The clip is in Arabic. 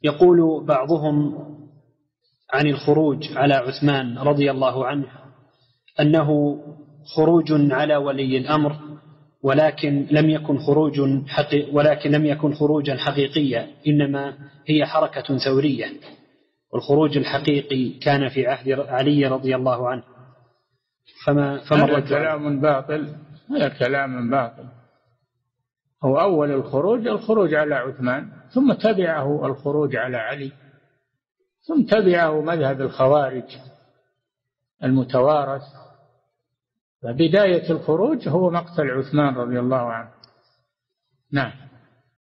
يقول بعضهم عن الخروج على عثمان رضي الله عنه أنه خروج على ولي الأمر، ولكن لم يكن خروجا حقيقيا، إنما هي حركة ثورية، والخروج الحقيقي كان في عهد علي رضي الله عنه. هذا كلام باطل، هذا كلام باطل. هو أول الخروج على عثمان، ثم تبعه الخروج على علي، ثم تبعه مذهب الخوارج المتوارث. فبداية الخروج هو مقتل عثمان رضي الله عنه. نعم.